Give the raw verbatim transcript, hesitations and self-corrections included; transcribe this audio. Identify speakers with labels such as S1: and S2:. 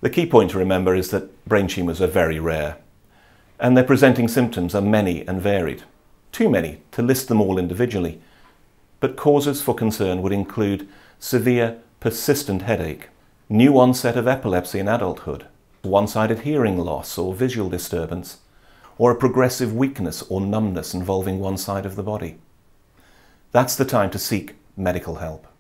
S1: The key point to remember is that brain tumours are very rare, and their presenting symptoms are many and varied. Too many to list them all individually, but causes for concern would include severe, persistent headache, new onset of epilepsy in adulthood, one-sided hearing loss or visual disturbance, or a progressive weakness or numbness involving one side of the body. That's the time to seek medical help.